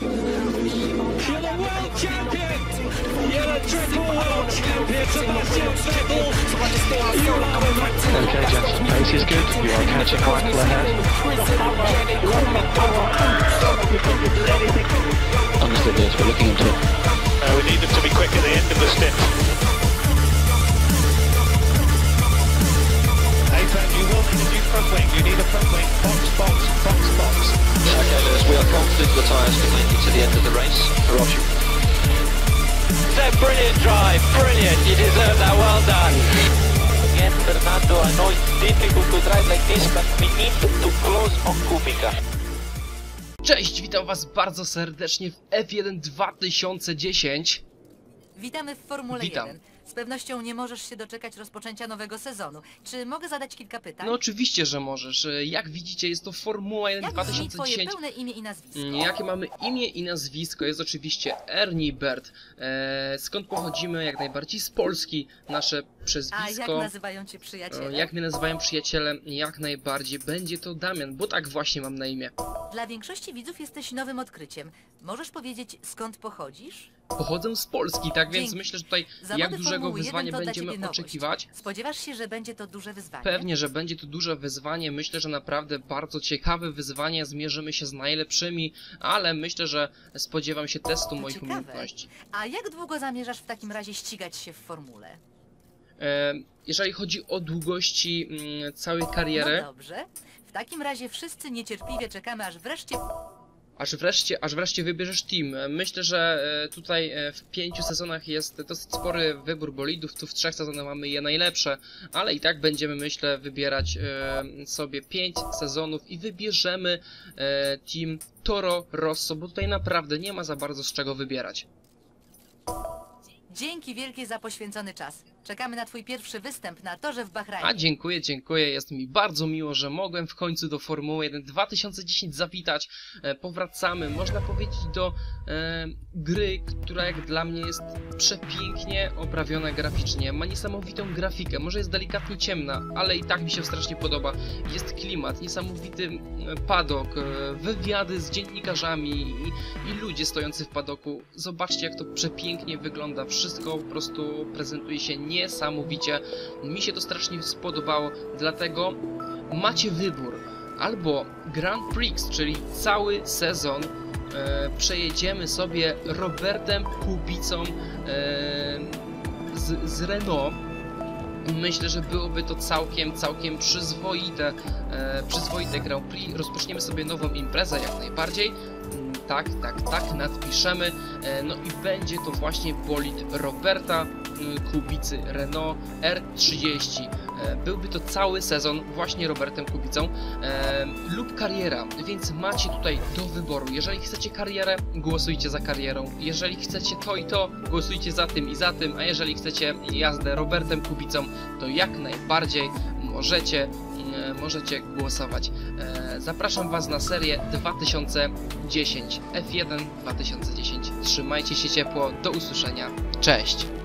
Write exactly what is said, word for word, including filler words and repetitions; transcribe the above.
You're the world champion! You're the triple world champion, Sebastian Vettel! You are the... Okay, Jensen's pace is good. You are catching Michael ahead. Understood, yes, we're looking into it. Uh, we need them to be quick at the end of the stint. Nathan, you will need a new front wing. You need a front wing. Box, box, box, box. Okay, Lewis, we are confident the tyres can make it to the end of the race. Roger. That's a brilliant drive, brilliant. You deserve that, well done. Again, Fernando, I know it's difficult to drive like this, but we need to close on Kubica. Cześć, witam was bardzo serdecznie w F jeden dwa tysiące dziesięć. Witamy w Formule Witam. jeden. Z pewnością nie możesz się doczekać rozpoczęcia nowego sezonu. Czy mogę zadać kilka pytań? No oczywiście, że możesz. Jak widzicie, jest to Formuła jeden Jak dwa brzmi tysiące twoje dziesięć. pełne imię i nazwisko? Jakie mamy imię i nazwisko? Jest oczywiście Ernie Bert. Eee, skąd pochodzimy? Jak najbardziej z Polski. Nasze A przezwisko. jak nazywają cię przyjaciele? E, Jak mnie nazywają przyjaciele? Jak najbardziej będzie to Damian, bo tak właśnie mam na imię. Dla większości widzów jesteś nowym odkryciem. Możesz powiedzieć, skąd pochodzisz? Pochodzę z Polski, tak więc Dzięki. myślę, że tutaj Zawody jak dużego Formuły jeden wyzwania to dla będziemy ciebie nowość. oczekiwać. Spodziewasz się, że będzie to duże wyzwanie? Pewnie, że będzie to duże wyzwanie. Myślę, że naprawdę bardzo ciekawe wyzwanie. Zmierzymy się z najlepszymi, ale myślę, że spodziewam się testu To moich ciekawe. umiejętności. A jak długo zamierzasz w takim razie ścigać się w formule? E, jeżeli chodzi o długości mm, całej kariery, No dobrze. W takim razie wszyscy niecierpliwie czekamy, aż wreszcie... aż wreszcie, aż wreszcie wybierzesz team. Myślę, że e, tutaj e, w pięciu sezonach jest dosyć spory wybór bolidów. Tu w trzech sezonach mamy je najlepsze, ale i tak będziemy, myślę, wybierać e, sobie pięć sezonów i wybierzemy e, team Toro Rosso, bo tutaj naprawdę nie ma za bardzo z czego wybierać. Dzięki wielkie za poświęcony czas. Czekamy na twój pierwszy występ na torze w Bahrajnie. A dziękuję, dziękuję. Jest mi bardzo miło, że mogłem w końcu do Formuły jeden dwa tysiące dziesięć zawitać. E, powracamy, można powiedzieć, do e, gry, która jak dla mnie jest przepięknie oprawiona graficznie. Ma niesamowitą grafikę, może jest delikatnie ciemna, ale i tak mi się strasznie podoba. Jest klimat, niesamowity padok, e, wywiady z dziennikarzami i, i ludzie stojący w padoku. Zobaczcie, jak to przepięknie wygląda. Wszystko po prostu prezentuje się niesamowicie. Mi się to strasznie spodobało, dlatego macie wybór. Albo Grand Prix, czyli cały sezon e, przejedziemy sobie Robertem Kubicą e, z, z Renault. Myślę, że byłoby to całkiem, całkiem przyzwoite, e, przyzwoite Grand Prix. Rozpoczniemy sobie nową imprezę jak najbardziej. Tak, tak, tak, nadpiszemy. E, no i będzie to właśnie bolid Roberta Kubicy Renault R trzydzieści. E, byłby to cały sezon właśnie Robertem Kubicą e, lub kariera, więc macie tutaj do wyboru. Jeżeli chcecie karierę, głosujcie za karierą. Jeżeli chcecie to i to, głosujcie za tym i za tym, a jeżeli chcecie jazdę Robertem Kubicą, to jak najbardziej możecie e, możecie głosować. E, zapraszam was na serię dwa tysiące dziesięć F jeden dwa tysiące dziesięć. Trzymajcie się ciepło, do usłyszenia. Cześć!